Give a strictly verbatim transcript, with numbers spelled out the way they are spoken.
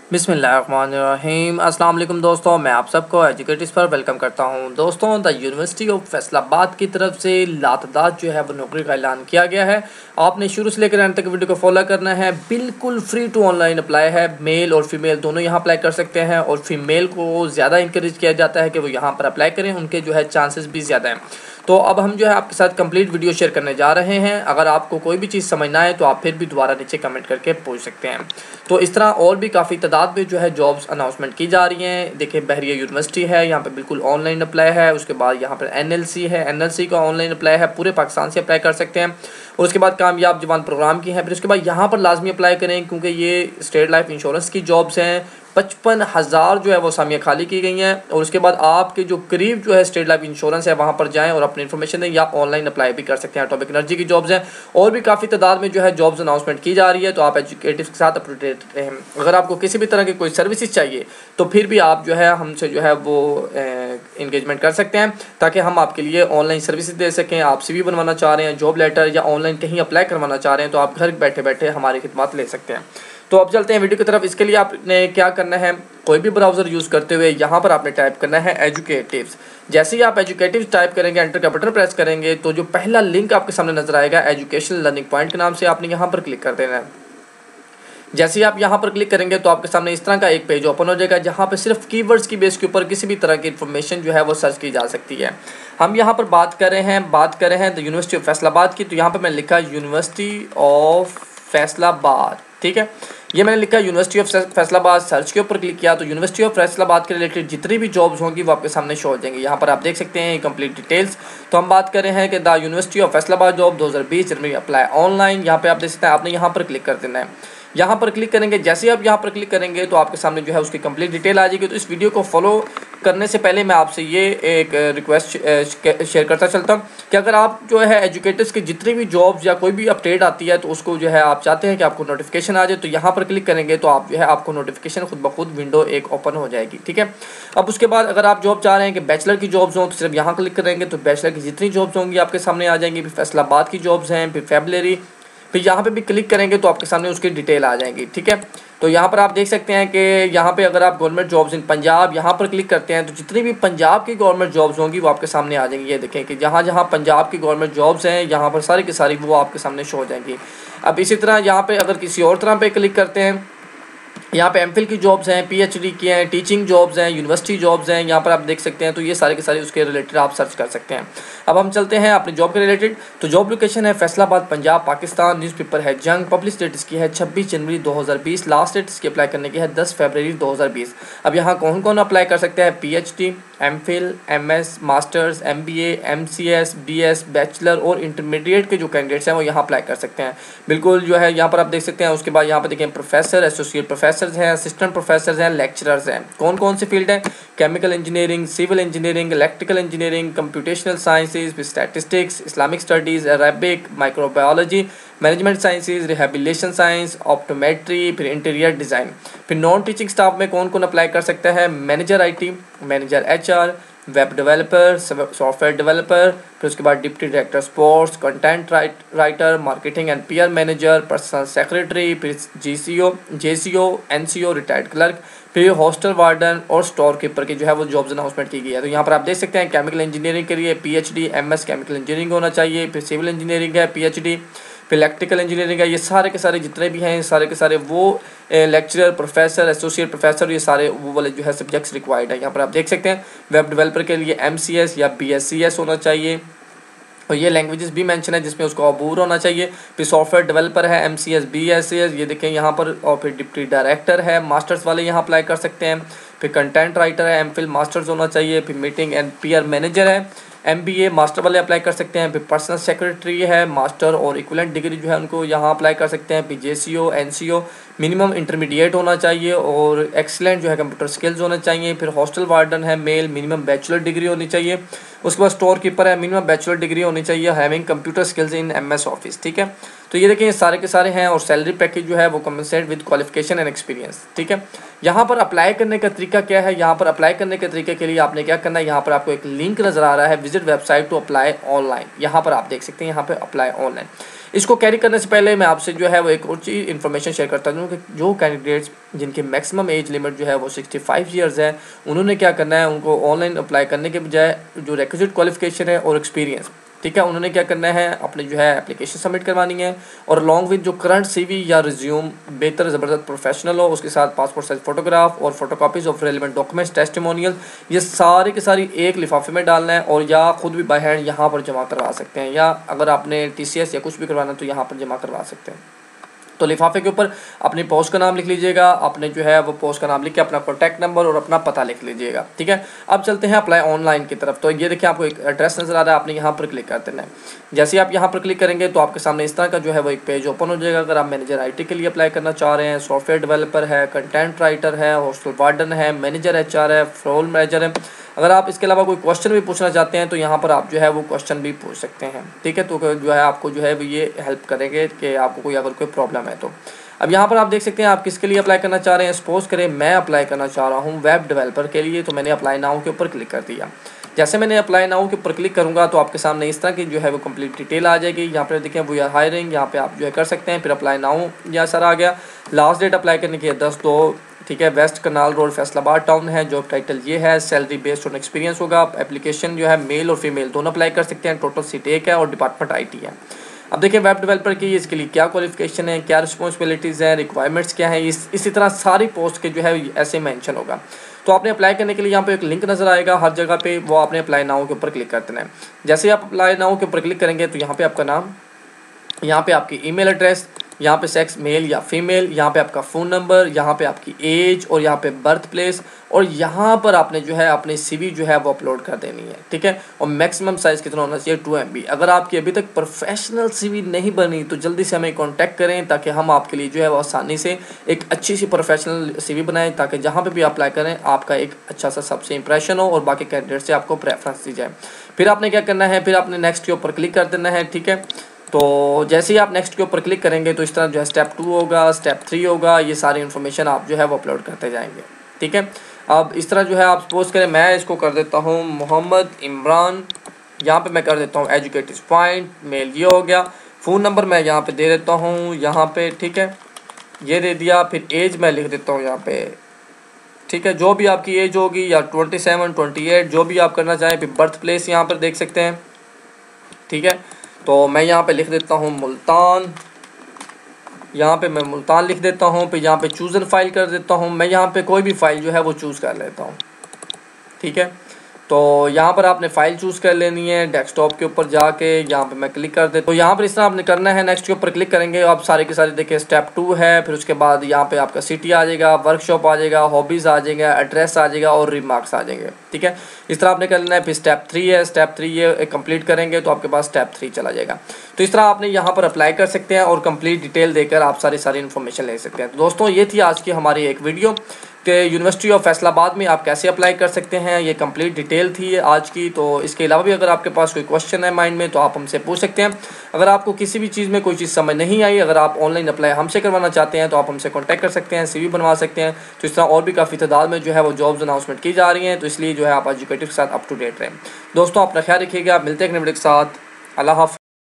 बिस्मिल्लाहिर्रहमानिर्रहीम। अस्सलाम वालेकुम दोस्तों, मैं आप सबको एजुकेटिव्स पर वेलकम करता हूं। दोस्तों, द यूनिवर्सिटी ऑफ फैसलाबाद की तरफ से लातदाद जो है वो नौकरी का ऐलान किया गया है। आपने शुरू से लेकर अंत तक वीडियो को फॉलो करना है। बिल्कुल फ्री टू ऑनलाइन अप्लाई है। मेल और फीमेल दोनों यहाँ अप्लाई कर सकते हैं और फीमेल को ज़्यादा इंकरेज किया जाता है कि वो यहाँ पर अप्लाई करें, उनके जो है चांसेस भी ज़्यादा हैं। तो अब हम जो है आपके साथ कंप्लीट वीडियो शेयर करने जा रहे हैं। अगर आपको कोई भी चीज़ समझना है तो आप फिर भी दोबारा नीचे कमेंट करके पूछ सकते हैं। तो इस तरह और भी काफ़ी तादाद में जो है जॉब्स अनाउंसमेंट की जा रही हैं। देखिए, बहरिया यूनिवर्सिटी है, यहाँ पे बिल्कुल ऑनलाइन अप्लाई है। उसके बाद यहाँ पर एनएलसी है, एनएलसी का ऑनलाइन अप्लाई है, पूरे पाकिस्तान से अप्लाई कर सकते हैं। और उसके बाद कामयाब जवान प्रोग्राम की है। फिर उसके बाद यहाँ पर लाजमी अप्लाई करें क्योंकि ये स्टेट लाइफ इंश्योरेंस की जॉब्स हैं। पचपन हज़ार जो है वो सामियाँ खाली की गई हैं। और उसके बाद आपके जो करीब जो है स्टेट लाइफ इंश्योरेंस है वहाँ पर जाएं और अपनी इन्फॉर्मेशन दें, या ऑनलाइन अप्लाई भी कर सकते हैं। एटॉमिक एनर्जी की जॉब्स हैं और भी काफ़ी तादाद में जो है जॉब्स अनाउंसमेंट की जा रही है। तो आप एजुकेटिव के साथ अपडेट रहें। अगर आपको किसी भी तरह की कोई सर्विसेज चाहिए तो फिर भी आप जो है हमसे जो है वो इंगेजमेंट कर सकते हैं, ताकि हम आपके लिए ऑनलाइन सर्विसेज दे सकें। आप सी वी बनवाना चाह रहे हैं, जॉब लेटर या ऑनलाइन कहीं अप्लाई करवाना चाह रहे हैं, तो आप घर बैठे बैठे हमारी खिदमत ले सकते हैं। तो अब चलते हैं वीडियो की तरफ। इसके लिए आपने क्या करना है, कोई भी ब्राउज़र यूज़ करते हुए यहाँ पर आपने टाइप करना है एजुकेटिव्स। जैसे ही आप एजुकेटिव्स टाइप करेंगे, एंटर का बटन प्रेस करेंगे, तो जो पहला लिंक आपके सामने नजर आएगा एजुकेशन लर्निंग पॉइंट के नाम से, आपने यहाँ पर क्लिक कर देना है। जैसे ही आप यहाँ पर क्लिक करेंगे तो आपके सामने इस तरह का एक पेज ओपन हो जाएगा, जहाँ पे सिर्फ कीवर्ड्स की बेस के ऊपर किसी भी तरह की इन्फॉर्मेशन जो है वो सर्च की जा सकती है। हम यहाँ पर बात कर रहे हैं बात कर रहे हैं द यूनिवर्सिटी ऑफ फैसलाबाद की। तो यहाँ पर मैंने लिखा यूनिवर्सिटी ऑफ फैसलाबाद, ठीक है। ये मैंने लिखा यूनिवर्सिटी ऑफ फैसलाबाद, सर्च के ऊपर क्लिक किया तो यूनिवर्सिटी ऑफ फैसलाबाद के रिलेटेड जितनी भी जॉब्स होंगी वो आपके सामने शो हो जाएंगी। यहाँ पर आप देख सकते हैं कंप्लीट डिटेल्स। तो हम बात कर रहे हैं कि the University of Faisalabad job दो हज़ार बीस जनवरी अप्लाई ऑनलाइन। यहाँ पे आप देख सकते हैं, आपने यहाँ पर क्लिक कर देना है। यहाँ पर क्लिक करेंगे, जैसे ही आप यहाँ पर क्लिक करेंगे तो आपके सामने जो है उसकी कंप्लीट डिटेल आ जाएगी। तो इस वीडियो को फॉलो करने से पहले मैं आपसे ये एक रिक्वेस्ट शेयर करता चलता हूँ कि अगर आप जो है एजुकेटर्स की जितनी भी जॉब्स या कोई भी अपडेट आती है तो उसको जो है आप चाहते हैं कि आपको नोटिफिकेशन आ जाए, तो यहाँ पर क्लिक करेंगे तो आप जो है आपको नोटिफिकेशन खुद ब खुद विंडो एक ओपन हो जाएगी, ठीक है। अब उसके बाद अगर आप जॉब चाह रहे हैं कि बैचलर की जॉब्स हों तो सिर्फ यहाँ क्लिक करेंगे तो बैचलर की जितनी जॉब्स होंगी आपके सामने आ जाएंगी। फिर फैसलाबाद की जॉब्स हैं, फिर फेब्रुअरी, फिर यहाँ पे भी क्लिक करेंगे तो आपके सामने उसकी डिटेल आ जाएगी, ठीक है। तो यहाँ पर आप देख सकते हैं कि यहाँ पे अगर आप गवर्नमेंट जॉब्स इन पंजाब यहाँ पर क्लिक करते हैं तो जितनी भी पंजाब की गवर्नमेंट जॉब्स होंगी वो आपके सामने आ जाएंगी। ये देखें कि जहाँ जहाँ पंजाब की गवर्नमेंट जॉब्स हैं यहाँ पर सारी की सारी वो आपके सामने शो हो जाएंगी। अब इसी तरह यहाँ पे अगर किसी और तरह पे क्लिक करते हैं, यहाँ पे एमफिल की जॉब्स हैं, पीएचडी की हैं, टीचिंग जॉब्स हैं, यूनिवर्सिटी जॉब्स हैं, यहाँ पर आप देख सकते हैं। तो ये सारे के सारे उसके रिलेटेड आप सर्च कर सकते हैं। अब हम चलते हैं अपनी जॉब के रिलेटेड। तो जॉब लोकेशन है फैसलाबाद पंजाब पाकिस्तान। न्यूज़पेपर है जंग। पब्लिश डेट इसकी है छब्बीस जनवरी दो हज़ार बीस। लास्ट डेट इसकी अप्लाई करने की है दस फरवरी दो हज़ार बीस। अब यहाँ कौन कौन अप्लाई कर सकते हैं, PhD, MPhil, MS, masters, MBA, MCS, BS, bachelor और इंटरमीडिएट के जो कैंडिडेट्स हैं वो यहाँ अप्लाई कर सकते हैं। बिल्कुल जो है यहाँ पर आप देख सकते हैं। उसके बाद यहाँ पर देखें प्रोफेसर, एसोसिएट प्रोफेसर हैं, असिस्टेंट प्रोफेसर हैं, लेक्चरर्स हैं। कौन कौन सी फील्ड है, chemical engineering, civil engineering, electrical engineering, computational sciences, statistics, Islamic studies, Arabic, microbiology, management sciences, rehabilitation science, optometry, फिर इंटीरियर डिज़ाइन। फिर नॉन टीचिंग स्टाफ में कौन कौन अप्लाई कर सकता है, manager IT, manager HR, web developer, software developer, फिर उसके बाद deputy director sports, content writer, marketing and PR manager, personal secretary, फिर GCO, JCO, NCO, retired clerk, फिर हॉस्टल वार्डन और स्टोर कीपर की जो है वो जॉब्स अनाउंसमेंट की गई है। तो यहाँ पर आप देख सकते हैं केमिकल इंजीनियरिंग के लिए पीएचडी, एमएस केमिकल इंजीनियरिंग होना चाहिए, फिर सिविल इंजीनियरिंग है पीएचडी, फिर इलेक्ट्रिकल इंजीनियरिंग है। ये सारे के सारे जितने भी हैं सारे के सारे वो लेक्चरर, प्रोफेसर, एसोसिएट प्रोफेसर, ये सारे वो वाले जो है सब्जेक्ट्स रिक्वायर्ड है। यहाँ पर आप देख सकते हैं वेब डेवलपर के लिए एमसीएस या बीएससीएस होना चाहिए और ये लैंग्वेजेस भी मेंशन है जिसमें उसको अबूर होना चाहिए। फिर सॉफ्टवेयर डेवलपर है M C S B S S, ये देखें यहाँ पर। और फिर डिप्टी डायरेक्टर है, मास्टर्स वाले यहाँ अप्लाई कर सकते हैं। फिर कंटेंट राइटर है, एम फिल मास्टर्स होना चाहिए। फिर मीटिंग एंड पीआर मैनेजर है, एम बी ए मास्टर वाले अप्लाई कर सकते हैं। फिर पर्सनल सेक्रेटरी है, मास्टर और इक्विवेलेंट डिग्री जो है उनको यहाँ अप्लाई कर सकते हैं। फिर J C O, N C O, minimum intermediate होना चाहिए और एक्सीलेंट जो है कंप्यूटर स्किल्स होना चाहिए। फिर हॉस्टल वार्डन है मेल, मिनिमम बैचलर डिग्री होनी चाहिए। उसके बाद स्टोर कीपर है, मिनिमम बैचलर डिग्री होनी चाहिए, having computer skills in MS office, ठीक है। तो ये देखिए सारे के सारे हैं और सैलरी पैकेज जो है वो compensate with qualification and experience, ठीक है। यहाँ पर अप्लाई करने का तरीका क्या है, यहाँ पर अप्लाई करने के तरीके के लिए आपने क्या करना है, यहाँ पर आपको एक लिंक नजर आ रहा है, visit website to apply online. यहाँ पर आप देख सकते हैं यहाँ पे अप्लाई ऑनलाइन। इसको कैरी करने से पहले मैं आपसे जो है वो एक और चीज़ इन्फॉर्मेशन शेयर करता हूँ कि जो कैंडिडेट्स जिनकी मैक्सिमम एज लिमिट जो है वो सिक्सटी फाइव ईयर्स है, उन्होंने क्या करना है, उनको ऑनलाइन अप्लाई करने के बजाय जो रिक्विजिट क्वालिफिकेशन है और एक्सपीरियंस, ठीक है, उन्होंने क्या करना है, अपने जो है एप्लीकेशन सबमिट करवानी है और अलॉन्ग विद जो करंट सीवी या रिज्यूम बेहतर ज़बरदस्त प्रोफेशनल हो, उसके साथ पासपोर्ट साइज फोटोग्राफ और photocopies of relevant documents, testimonial, ये सारी की सारी एक लिफाफे में डालना है और या खुद भी बाय हैंड यहाँ पर जमा करवा सकते हैं, या अगर आपने टी सी एस या कुछ भी करवाना तो यहाँ पर जमा करवा सकते हैं। तो लिफाफे के ऊपर अपनी पोस्ट का नाम लिख लीजिएगा, अपने जो है वो पोस्ट का नाम लिख के अपना कॉन्टैक्ट नंबर और अपना पता लिख लीजिएगा, ठीक है। अब चलते हैं अप्लाई ऑनलाइन की तरफ। तो ये देखिए आपको एक एड्रेस नज़र आ रहा है, आपने यहाँ पर क्लिक कर देना है। जैसे आप यहाँ पर क्लिक करेंगे तो आपके सामने इस तरह का जो है वो एक पेज ओपन हो जाएगा। अगर आप मैनेजर आई टी के लिए अप्लाई करना चाह रहे हैं, सॉफ्टवेयर डेवलपर है, कंटेंट राइटर है, हॉस्टल वार्डन है, मैनेजर एच आर है, फ्लोर मैनेजर है, अगर आप इसके अलावा कोई क्वेश्चन भी पूछना चाहते हैं तो यहाँ पर आप जो है वो क्वेश्चन भी पूछ सकते हैं, ठीक है। तो जो है आपको जो है ये हेल्प करेंगे कि आपको कोई अगर कोई प्रॉब्लम है तो। अब यहाँ पर आप देख सकते हैं आप किसके लिए अप्लाई करना चाह रहे हैं। सपोज करें मैं अप्लाई करना चाह रहा हूँ वेब डेवलपर के लिए, तो मैंने अप्लाई नाउ के ऊपर क्लिक कर दिया। जैसे मैंने अप्लाई नाउ के ऊपर क्लिक करूँगा तो आपके सामने इस तरह की जो है वो कंप्लीट डिटेल आ जाएगी। यहाँ पर देखें वी आर हायरिंग, यहाँ पे आप जो है कर सकते हैं। फिर अप्लाई नाउ यहाँ सर आ गया। लास्ट डेट अप्लाई करने की है दस दो, ठीक है। West canal road Faisalabad town है। जॉब टाइटल ये है, सैलरी बेस्ड ऑन एक्सपीरियंस होगा। एप्लीकेशन जो है मेल और फीमेल दोनों अप्लाई कर सकते हैं। टोटल सीट एक है और डिपार्टमेंट आई टी है। अब देखिए वेब डेवलपर की इसके लिए क्या क्वालिफिकेशन है, क्या रिस्पॉन्सिबिलिटीज़ हैं, रिक्वायरमेंट्स क्या है, इस इसी तरह सारी पोस्ट के जो है ऐसे मेंशन होगा। तो आपने अप्लाई करने के लिए यहाँ पे एक लिंक नज़र आएगा हर जगह पे, वो आपने अप्लाई नाउ के ऊपर क्लिक कर देना है। जैसे आप अप्लाई नाउ के ऊपर क्लिक करेंगे तो यहाँ पे आपका नाम, यहाँ पे आपकी ईमेल एड्रेस, यहाँ पे सेक्स मेल या फीमेल, यहाँ पे आपका फ़ोन नंबर, यहाँ पे आपकी एज और यहाँ पे बर्थ प्लेस, और यहाँ पर आपने जो है अपनी सीवी जो है वो अपलोड कर देनी है, ठीक है। और मैक्सिमम साइज़ कितना होना चाहिए, टू एम बी। अगर आपकी अभी तक प्रोफेशनल सीवी नहीं बनी तो जल्दी से हमें कांटेक्ट करें ताकि हम आपके लिए जो है वो आसानी से एक अच्छी सी प्रोफेशनल सीवी बनाएं, ताकि जहाँ पे भी अप्लाई करें आपका एक अच्छा सा सबसे इंप्रेशन हो और बाकी कैंडिडेट से आपको प्रेफरेंस दी जाए। फिर आपने क्या करना है, फिर आपने नेक्स्ट के ऊपर क्लिक कर देना है, ठीक है। तो जैसे ही आप नेक्स्ट के ऊपर क्लिक करेंगे तो इस तरह जो है स्टेप टू होगा, स्टेप थ्री होगा, ये सारी इन्फॉर्मेशन आप जो है वो अपलोड करते जाएंगे, ठीक है। अब इस तरह जो है आप सपोज करें मैं इसको कर देता हूँ मोहम्मद इमरान, यहाँ पे मैं कर देता हूँ एजुकेटिव पॉइंट, मेल ये हो गया। फ़ोन नंबर मैं यहाँ पे दे देता हूँ यहाँ पे, ठीक है, ये दे दिया। फिर एज मैं लिख देता हूँ यहाँ पे, ठीक है, जो भी आपकी एज होगी या ट्वेंटी सेवन ट्वेंटी एट जो भी आप करना चाहें। फिर बर्थ प्लेस यहाँ पर देख सकते हैं, ठीक है। तो मैं यहाँ पे लिख देता हूँ मुल्तान, यहाँ पे मैं मुल्तान लिख देता हूँ। फिर यहाँ पे चूज़न फाइल कर देता हूँ, मैं यहाँ पे कोई भी फाइल जो है वो चूज़ कर लेता हूँ, ठीक है। तो यहाँ पर आपने फ़ाइल चूज़ कर लेनी है, डेस्कटॉप के ऊपर जाके यहाँ पे मैं क्लिक कर दे। तो यहाँ पर इस तरह आपने करना है, नेक्स्ट के ऊपर क्लिक करेंगे आप सारे के सारे देखिए स्टेप टू है। फिर उसके बाद यहाँ पे आपका सिटी आ जाएगा, वर्कशॉप आ जाएगा, हॉबीज़ आ जाएगा, एड्रेस आ जाएगा और रिमार्क्स आ जाएंगे, ठीक है। इस तरह आपने कर लेना है। फिर स्टेप थ्री है, स्टेप थ्री ये कंप्लीट करेंगे तो आपके पास स्टेप थ्री चला जाएगा। तो इस तरह आपने यहाँ पर अप्लाई कर सकते हैं और कंप्लीट डिटेल देकर आप सारी सारी इन्फॉर्मेशन ले सकते हैं। तो दोस्तों ये थी आज की हमारी एक वीडियो कि यूनिवर्सिटी ऑफ फैसलाबाद में आप कैसे अप्लाई कर सकते हैं, ये कंप्लीट डिटेल थी आज की। तो इसके अलावा भी अगर आपके पास कोई क्वेश्चन है माइंड में तो आप हमसे पूछ सकते हैं। अगर आपको किसी भी चीज़ में कोई चीज़ समझ नहीं आई, अगर आप ऑनलाइन अप्लाई हमसे करवाना चाहते हैं तो आप हमसे कॉन्टैक्ट कर सकते हैं, सीवी बनवा सकते हैं। तो इस तरह और भी काफ़ी तादाद में जो है वो जॉब्स अनाउंसमेंट की जा रही हैं, तो इसलिए जो है आप एजुकेटिव के साथ अप टू डेट रहें। दोस्तों अपना ख्याल रखिएगा, मिलते हैं एक नए वीडियो के साथ। अल्लाह हाफ़िज़।